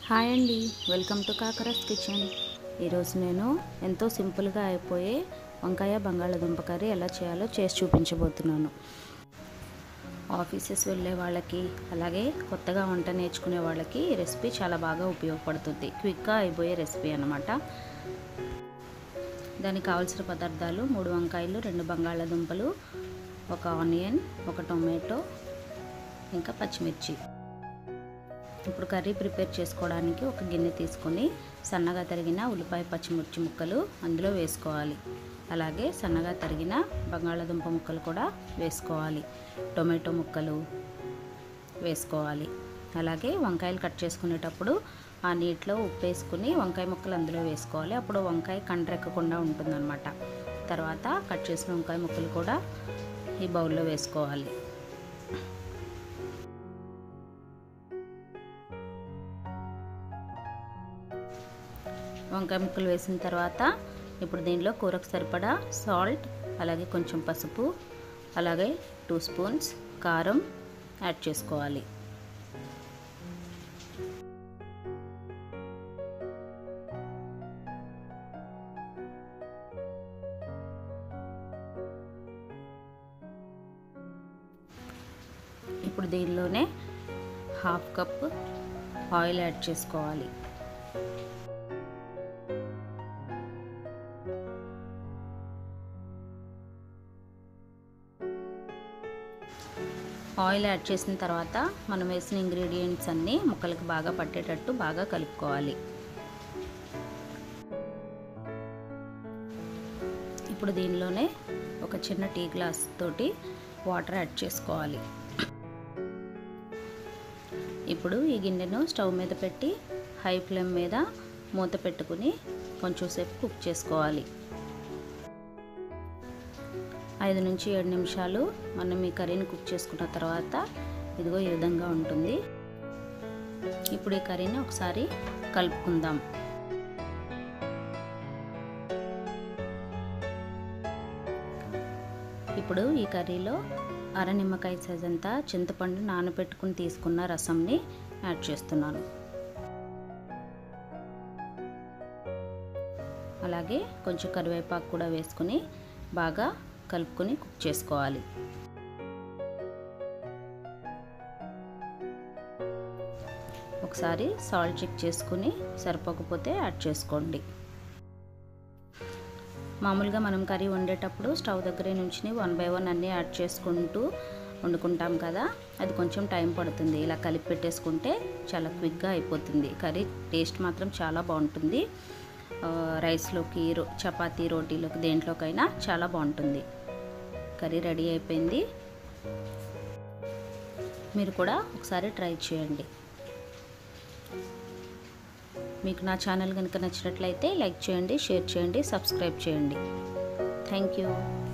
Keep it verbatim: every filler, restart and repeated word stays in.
Hi అండి, welcome to కాకరస్ kitchen. ఈరోజు నేను ఎంతో సింపుల్గా అయిపోయే వంకాయ బంగాళాదుంప కర్రీ ఎలా చేయాలో చేసి చూపించబోతున్నాను. ఆఫీసెస్ వెళ్ళే వాళ్ళకి, అలాగే కొత్తగా వంట నేర్చుకునే వాళ్ళకి ఈ రెసిపీ చాలా బాగా ఉపయోగపడుతుంది. క్విక్గా అయిపోయే రెసిపీ అన్నమాట. దానికి కావాల్సిన పదార్థాలు: మూడు వంకాయలు, రెండు బంగాళాదుంపలు, ఒక ఆనియన్, ఒక టొమాటో, ఇంకా పచ్చిమిర్చి. ఇప్పుడు కర్రీ ప్రిపేర్ చేసుకోవడానికి ఒక గిన్నె తీసుకొని సన్నగా తరిగిన ఉల్లిపాయ, పచ్చిమిర్చి ముక్కలు అందులో వేసుకోవాలి. అలాగే సన్నగా తరిగిన బంగాళాదుంప ముక్కలు కూడా వేసుకోవాలి. టొమాటో ముక్కలు వేసుకోవాలి. అలాగే వంకాయలు కట్ చేసుకునేటప్పుడు ఆ నీటిలో ఉప్పు వేసుకుని వంకాయ ముక్కలు అందులో వేసుకోవాలి. అప్పుడు వంకాయ కండ్రెక్కకుండా ఉంటుందన్నమాట. తర్వాత కట్ చేసిన వంకాయ ముక్కలు కూడా ఈ బౌల్లో వేసుకోవాలి. వంకాయ ముక్కలు వేసిన తర్వాత ఇప్పుడు దీనిలో కూరకు సరిపడా సాల్ట్, అలాగే కొంచెం పసుపు, అలాగే టూ స్పూన్స్ కారం యాడ్ చేసుకోవాలి. ఇప్పుడు దీనిలోనే హాఫ్ కప్ ఆయిల్ యాడ్ చేసుకోవాలి. ఆయిల్ యాడ్ చేసిన తర్వాత మనం వేసిన ఇంగ్రీడియంట్స్ అన్నీ ముక్కలకు బాగా పట్టేటట్టు బాగా కలుపుకోవాలి. ఇప్పుడు దీనిలోనే ఒక చిన్న టీ గ్లాస్ తోటి వాటర్ యాడ్ చేసుకోవాలి. ఇప్పుడు ఈ గిన్నెను స్టవ్ మీద పెట్టి హై ఫ్లేమ్ మీద మూత పెట్టుకుని కొంచెం సేపు కుక్ చేసుకోవాలి. ఐదు నుంచి ఏడు నిమిషాలు మనం ఈ కర్రీని కుక్ చేసుకున్న తర్వాత ఇదిగో ఈ విధంగా ఉంటుంది. ఇప్పుడు ఈ కర్రీని ఒకసారి కలుపుకుందాం. ఇప్పుడు ఈ కర్రీలో అర నిమ్మకాయ సైజ్ అంతా చింతపండు నానబెట్టుకుని తీసుకున్న రసంని యాడ్ చేస్తున్నాను. అలాగే కొంచెం కరివేపాకు కూడా వేసుకుని బాగా కలుపుకొని కుక్ చేసుకోవాలి. ఒకసారి సాల్ట్ చెక్ చేసుకుని సరిపోకపోతే యాడ్ చేసుకోండి. మామూలుగా మనం కర్రీ వండేటప్పుడు స్టవ్ దగ్గరే నుంచి వన్ బై వన్ అన్నీ యాడ్ చేసుకుంటూ వండుకుంటాం కదా, అది కొంచెం టైం పడుతుంది. ఇలా కలిపి పెట్టేసుకుంటే చాలా క్విక్గా అయిపోతుంది. కర్రీ టేస్ట్ మాత్రం చాలా బాగుంటుంది. రైస్లోకి, చపాతీ, రోటీలోకి, దేంట్లోకైనా చాలా బాగుంటుంది. కర్రీ రెడీ అయిపోయింది. మీరు కూడా ఒకసారి ట్రై చేయండి. మీకు నా ఛానల్ కనుక నచ్చినట్లయితే లైక్ చేయండి, షేర్ చేయండి, సబ్స్క్రైబ్ చేయండి. Thank you.